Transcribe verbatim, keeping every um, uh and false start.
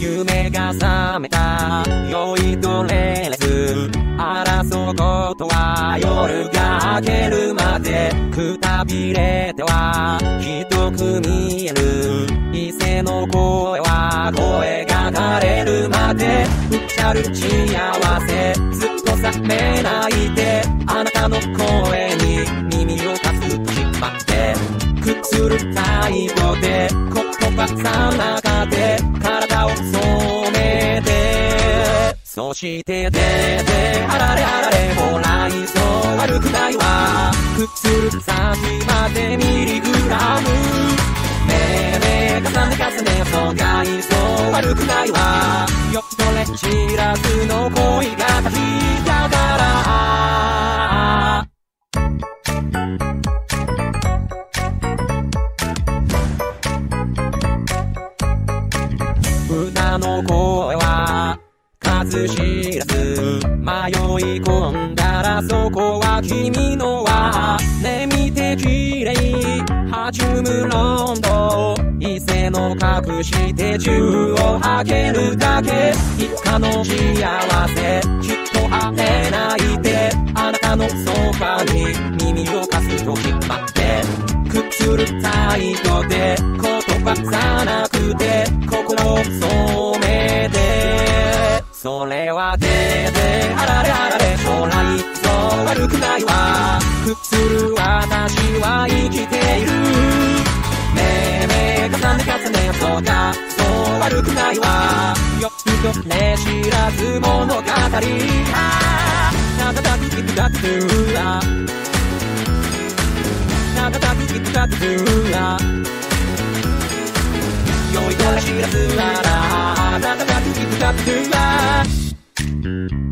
夢が覚めた酔いどれれず争うことは夜が明けるまでくたびれてはひどく見える伊勢の声は声が枯れるまでうちゃる幸せずっと冷めないであなたの声に耳を貸すと引っ張ってくする太鼓で言葉さなかで体を染めてそしてでであられあられほらいそう悪くないわくする先までミリグラムねえねえ重ね重ねそうがいそう悪くないわよっとれ知らずの恋が書いたから歌の声は数知らず迷い込んだらそこは君の輪ね見てきれいはじむロンド伊勢の隠して銃を開けるだけ一家の幸せきっとあれないであなたのそばに耳を貸すと引っ張ってくつる太鼓で言葉さなくて心を染めてそれはでであられあられ将来そう悪くないわくつる私は生きているねえねえ重ね重ねそうかそう悪くないわよっとね知らず物語あなただけだってうらなただけだってうら酔いどれ知らずならあなただけだってうら